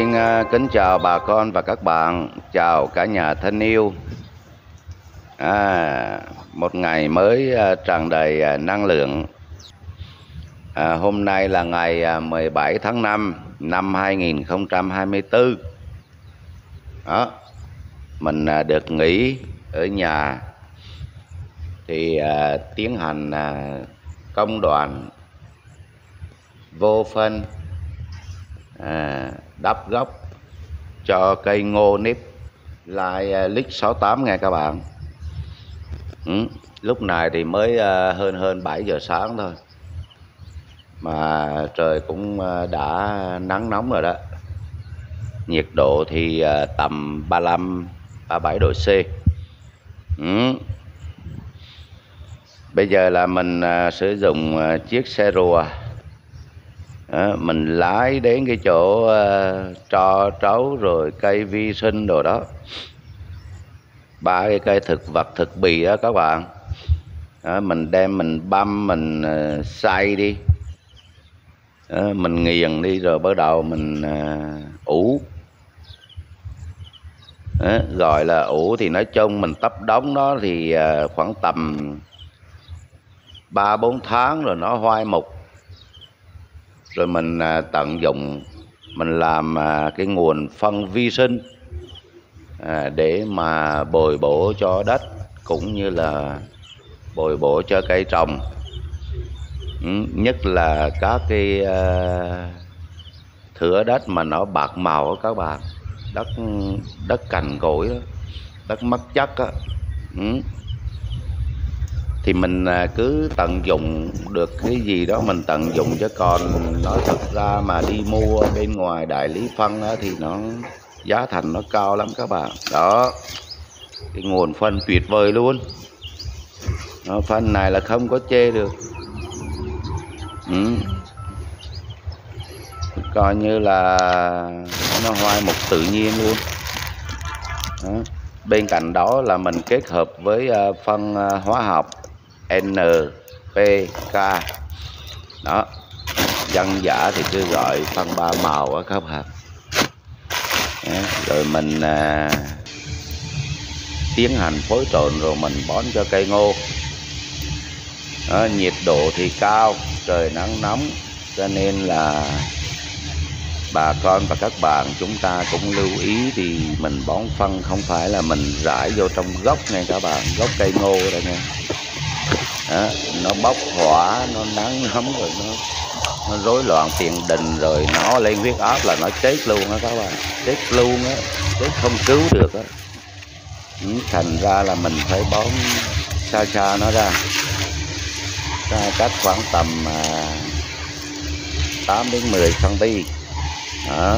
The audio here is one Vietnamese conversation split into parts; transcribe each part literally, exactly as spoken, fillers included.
Xin uh, kính chào bà con và các bạn, chào cả nhà thân yêu. À, một ngày mới uh, tràn đầy uh, năng lượng. À, hôm nay là ngày uh, mười bảy tháng năm năm hai nghìn không trăm hai mươi tư. Đó, mình uh, được nghỉ ở nhà thì uh, tiến hành uh, công đoạn vô phân, à, đắp gốc cho cây ngô nếp lai lít sáu tám nghe các bạn. Ừ, lúc này thì mới uh, hơn hơn bảy giờ sáng thôi mà trời cũng uh, đã nắng nóng rồi đó. Nhiệt độ thì uh, tầm ba mươi lăm ba mươi bảy độ C. Ừ. Bây giờ là mình uh, sử dụng uh, chiếc xe rùa. Đó, mình lái đến cái chỗ uh, tro trấu rồi cây vi sinh đồ đó, ba cái cây thực vật thực bì đó các bạn. Đó, mình đem mình băm mình uh, xay đi, đó, mình nghiền đi rồi bắt đầu mình uh, ủ. Đó, gọi là ủ thì nói chung mình tấp đóng đó thì uh, khoảng tầm ba bốn tháng rồi nó hoai mục. Rồi mình uh, tận dụng mình làm uh, cái nguồn phân vi sinh à, để mà bồi bổ cho đất cũng như là bồi bổ cho cây trồng. Ừ, nhất là các cái uh, thửa đất mà nó bạc màu đó các bạn, đất đất cằn cỗi đó, đất mất chất đó. Ừ. Thì mình uh, cứ tận dụng được cái gì đó mình tận dụng, chứ còn nói thật ra mà đi mua bên ngoài đại lý phân đó, thì nó giá thành nó cao lắm các bạn. Đó, cái nguồn phân tuyệt vời luôn. Đó, phân này là không có chê được. Ừ. Coi như là nó hoai mục tự nhiên luôn. Đó. Bên cạnh đó là mình kết hợp với uh, phân uh, hóa học en pê ca. Đó, dân dã thì cứ gọi phân ba màu á các bạn. Đó. Rồi mình uh, tiến hành phối trộn rồi mình bón cho cây ngô. Đó, nhiệt độ thì cao, trời nắng nóng, cho nên là bà con và các bạn chúng ta cũng lưu ý thì mình bón phân không phải là mình rải vô trong gốc nha các bạn, gốc cây ngô đây nha. Đó, nó bốc hỏa, nó nắng nóng rồi nó nó rối loạn tiền đình rồi nó lên huyết áp là nó chết luôn á các bạn, chết luôn á, chết không cứu được á. Ừ, thành ra là mình phải bón xa xa nó ra, ra cách khoảng tầm à, tám đến mười xăng-ti-mét. Đó.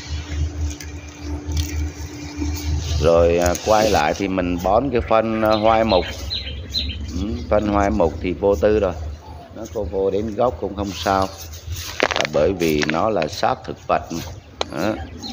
Rồi à, quay lại thì mình bón cái phân à, hoai mục. Ừ, phân hoai mục thì vô tư rồi, nó có vô đến gốc cũng không sao, là bởi vì nó là xác thực vật mà. Đó.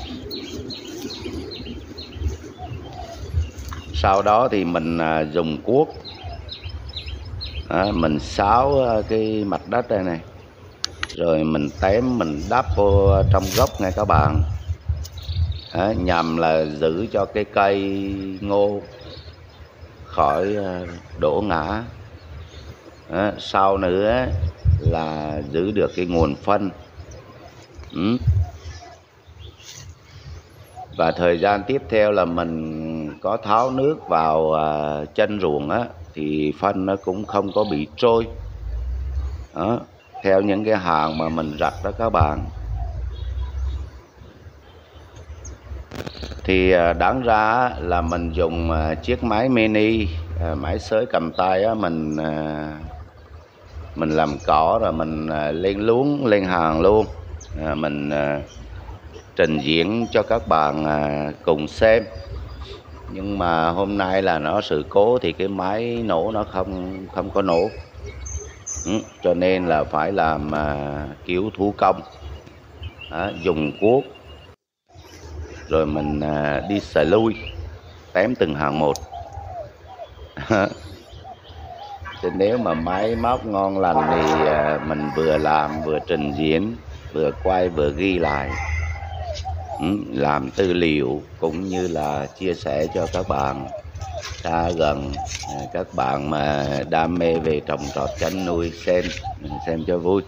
Sau đó thì mình à, dùng cuốc, đó, mình xáo à, cái mặt đất đây này, rồi mình tém mình đắp vô trong gốc nha các bạn. Đó, nhằm là giữ cho cái cây ngô khỏi đổ ngã. Đó, sau nữa là giữ được cái nguồn phân. Ừ. Và thời gian tiếp theo là mình có tháo nước vào uh, chân ruộng á, thì phân nó cũng không có bị trôi. Đó, theo những cái hàng mà mình rạch đó các bạn. Thì đáng ra là mình dùng chiếc máy mini, máy xới cầm tay á, mình mình làm cỏ rồi mình lên luống lên hàng luôn, mình trình diễn cho các bạn cùng xem. Nhưng mà hôm nay là nó sự cố thì cái máy nổ nó không không có nổ. Ừ, cho nên là phải làm kiểu thủ công. Đó, dùng cuốc rồi mình à, đi xài lui tém từng hàng một. Chứ nếu mà máy móc ngon lành thì à, mình vừa làm vừa trình diễn, vừa quay vừa ghi lại. ừ, làm tư liệu cũng như là chia sẻ cho các bạn xa gần, các bạn mà đam mê về trồng trọt chăn nuôi xem xem cho vui.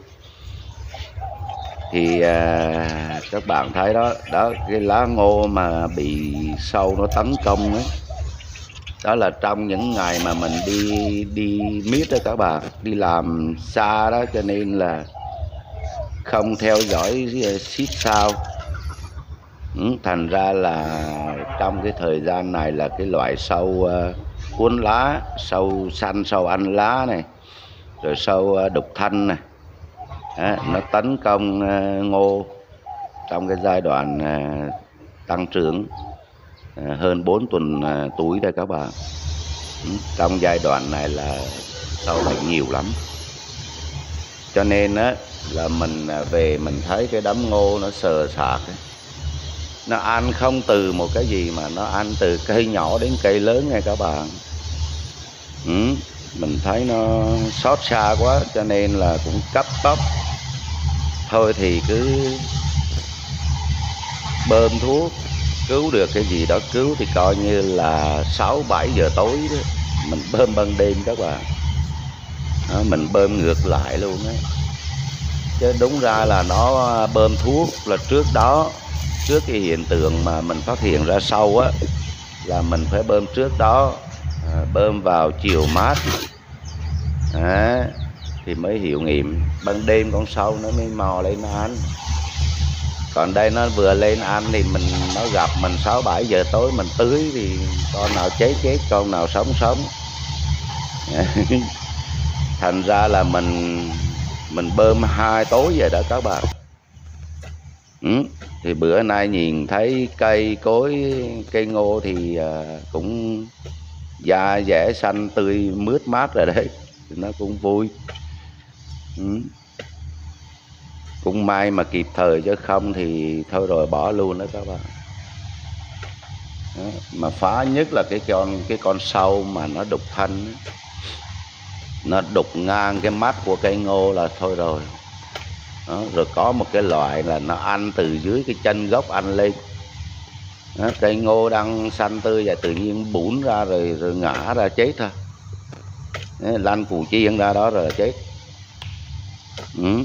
Thì à, các bạn thấy đó, đó cái lá ngô mà bị sâu nó tấn công ấy, đó là trong những ngày mà mình đi đi miết đó các bạn, đi làm xa đó, cho nên là không theo dõi xít sao. Ừ, thành ra là trong cái thời gian này là cái loại sâu uh, cuốn lá, sâu xanh, sâu ăn lá này, rồi sâu uh, đục thanh này, đó, nó tấn công uh, ngô trong cái giai đoạn uh, tăng trưởng uh, hơn bốn tuần uh, tuổi đây các bạn. Ừ, trong giai đoạn này là sâu bệnh nhiều lắm, cho nên á là mình về mình thấy cái đám ngô nó sờ sạc ấy. Nó ăn không từ một cái gì mà nó ăn từ cây nhỏ đến cây lớn nha các bạn. Ừ, mình thấy nó xót xa quá, cho nên là cũng cấp tốc thôi thì cứ bơm thuốc cứu được cái gì đó cứu, thì coi như là sáu bảy giờ tối đó, mình bơm ban đêm các bạn. Đó, mình bơm ngược lại luôn á, chứ đúng ra là nó bơm thuốc là trước đó, trước cái hiện tượng mà mình phát hiện ra sâu á, là mình phải bơm trước đó, à, bơm vào chiều mát à, thì mới hiệu nghiệm. Ban đêm con sâu nó mới mò lên nó ăn, còn đây nó vừa lên ăn thì mình nó gặp mình sáu bảy giờ tối mình tưới thì con nào chết chết, con nào sống sống. Thành ra là mình mình bơm hai tối vậy đó các bạn. Ừ, thì bữa nay nhìn thấy cây cối, cây ngô thì à, cũng da dẻ xanh tươi mướt mát rồi đấy, thì nó cũng vui. Ừ, cũng may mà kịp thời, chứ không thì thôi rồi bỏ luôn đó các bạn. Đó, mà phá nhất là cái con cái con sâu mà nó đục thanh, nó đục ngang cái mắt của cây ngô là thôi rồi. Đó, rồi có một cái loại là nó ăn từ dưới cái chân gốc ăn lên. Đó, cây ngô đang xanh tươi và tự nhiên bủn ra rồi rồi ngã ra chết thôi. Đó, lăn củ chiên ra đó rồi là chết. Ừ.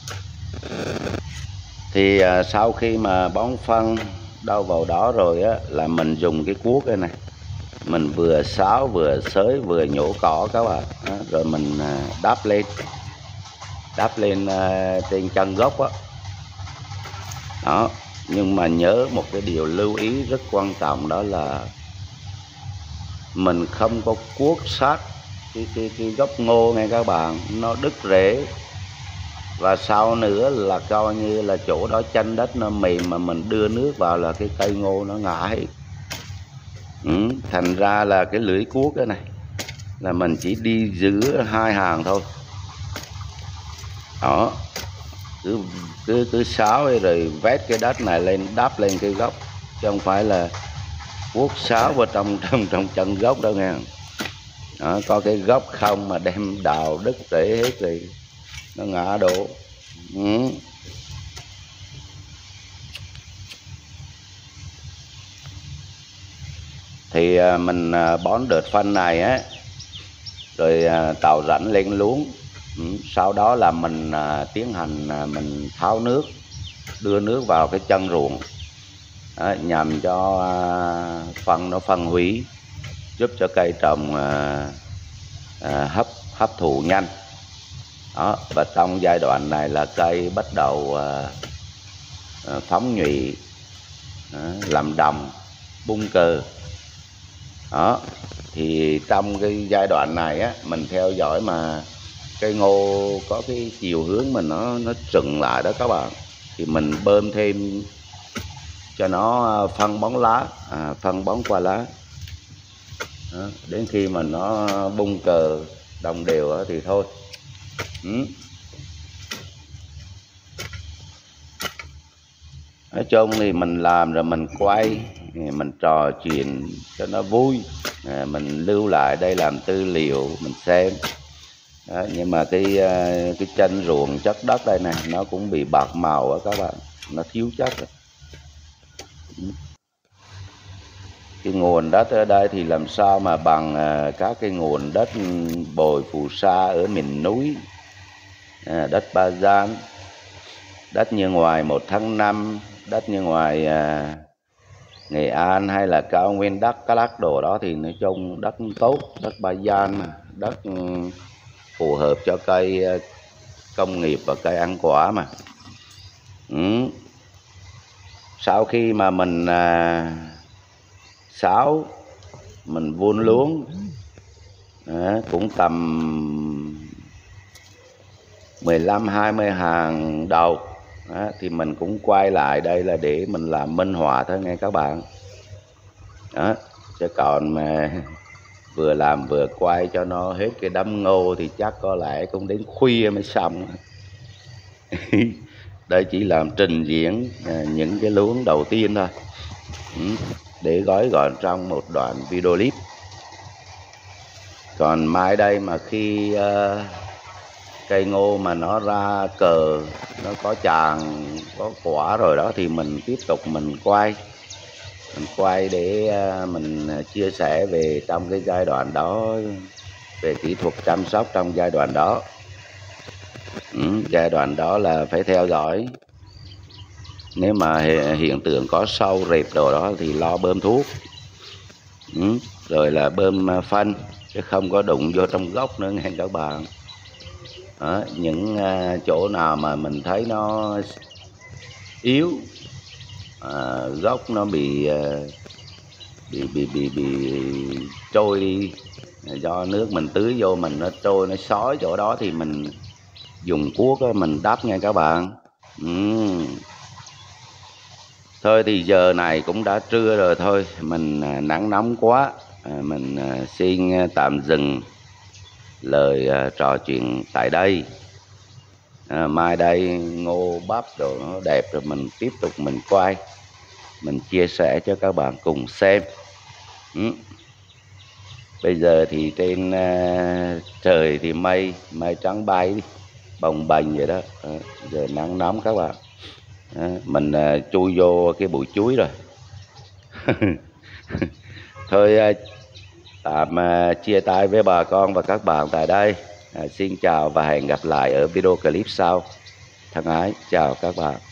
Thì à, sau khi mà bón phân đâu vào đó rồi á, là mình dùng cái cuốc đây này, mình vừa xáo vừa xới vừa nhổ cỏ các bạn. Đó, rồi mình à, đắp lên đắp lên à, trên chân gốc á. Đó, nhưng mà nhớ một cái điều lưu ý rất quan trọng, đó là mình không có cuốc sát cái, cái, cái gốc ngô nghe các bạn, nó đứt rễ. Và sau nữa là coi như là chỗ đó chân đất nó mềm mà mình đưa nước vào là cái cây ngô nó ngã hết. Ừ, thành ra là cái lưỡi cuốc cái này là mình chỉ đi giữa hai hàng thôi. Đó, cứ cứ cứ sáo rồi vét cái đất này lên đắp lên cái gốc, chứ không phải là cuốc sáo vào trong trong trong chân gốc đâu nghe. Đó, có cái gốc không mà đem đào đứt rễ hết rồi nó ngã đổ. Ừ. Thì à, mình à, bón đợt phân này á, rồi à, tàu rãnh lên luống. Ừ. Sau đó là mình à, tiến hành à, mình tháo nước, đưa nước vào cái chân ruộng. Đó, nhằm cho à, phân nó phân hủy, giúp cho cây trồng à, à, hấp hấp thụ nhanh. Đó, và trong giai đoạn này là cây bắt đầu à, à, phóng nhụy, à, làm đồng, bung cờ. Đó, thì trong cái giai đoạn này á, mình theo dõi mà cây ngô có cái chiều hướng mà nó nó trừng lại đó các bạn, thì mình bơm thêm cho nó phân bón lá, à, phân bón qua lá. Đó, đến khi mà nó bung cờ đồng đều đó thì thôi. Ừ. Nói chung thì mình làm rồi mình quay, mình trò chuyện cho nó vui, à, mình lưu lại đây làm tư liệu mình xem. Đó, nhưng mà cái cái chân ruộng chất đất đây này nó cũng bị bạc màu á các bạn, nó thiếu chất rồi. Cái nguồn đất ở đây thì làm sao mà bằng à, các cái nguồn đất bồi phù sa ở miền núi, à, đất Ba Gian, đất như ngoài một tháng năm, đất như ngoài à, Nghệ An hay là cao nguyên Đắk Lắk đồ đó, thì nói chung đất tốt, đất Ba Gian mà, đất phù hợp cho cây công nghiệp và cây ăn quả mà. Ừ. Sau khi mà mình à, sáo, mình vun luống à, cũng tầm mười lăm hai mươi hàng đầu à, thì mình cũng quay lại đây là để mình làm minh họa thôi nghe các bạn đó. Chứ còn mà vừa làm vừa quay cho nó hết cái đám ngô thì chắc có lẽ cũng đến khuya mới xong. Đây chỉ làm trình diễn à, những cái luống đầu tiên thôi, ừ, để gói gọn trong một đoạn video clip. Còn mai đây mà khi uh, cây ngô mà nó ra cờ, nó có tràng, có quả rồi đó, thì mình tiếp tục mình quay mình quay để uh, mình chia sẻ về trong cái giai đoạn đó, về kỹ thuật chăm sóc trong giai đoạn đó. Ừ, giai đoạn đó là phải theo dõi. Nếu mà hiện tượng có sâu rệp đồ đó thì lo bơm thuốc, ừ, rồi là bơm phân, chứ không có đụng vô trong gốc nữa nghe các bạn. Đó, những chỗ nào mà mình thấy nó yếu, à, gốc nó bị bị bị bị bị trôi đi do nước mình tưới vô, mình nó trôi nó xói chỗ đó, thì mình dùng cuốc đó, mình đắp nghe các bạn. Ừ. Thôi thì giờ này cũng đã trưa rồi, thôi mình nắng nóng quá, à, mình xin tạm dừng lời à, trò chuyện tại đây. À, mai đây ngô bắp rồi nó đẹp rồi mình tiếp tục mình quay, mình chia sẻ cho các bạn cùng xem. Ừ. Bây giờ thì trên uh, trời thì mây mây trắng bay bồng bềnh vậy đó, à, giờ nắng nóng các bạn. À, mình uh, chui vô cái bụi chuối rồi. Thôi uh, tạm uh, chia tay với bà con và các bạn tại đây. À, xin chào và hẹn gặp lại ở video clip sau. Thân ái chào các bạn.